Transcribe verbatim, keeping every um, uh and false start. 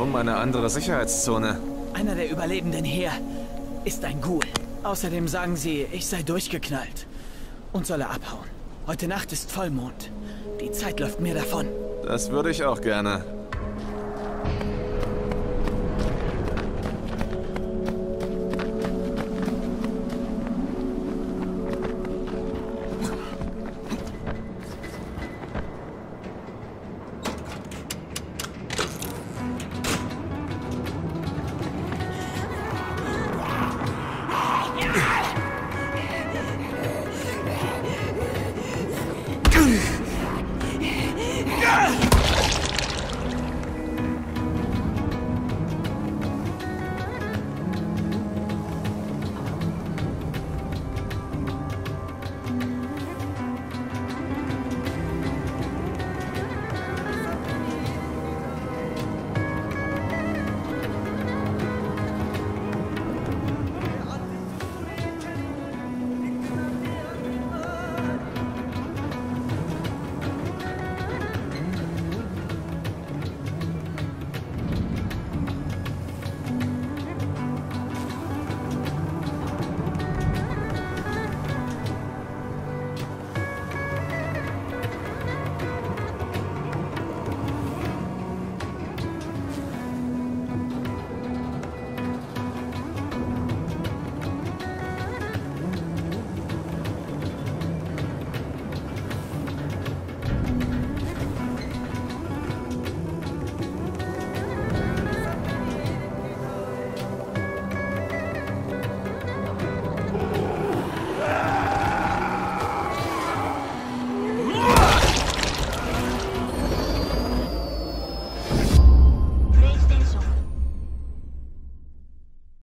Warum eine andere Sicherheitszone? Einer der Überlebenden hier ist ein Ghoul. Außerdem sagen sie, ich sei durchgeknallt und solle abhauen. Heute Nacht ist Vollmond. Die Zeit läuft mir davon. Das würde ich auch gerne.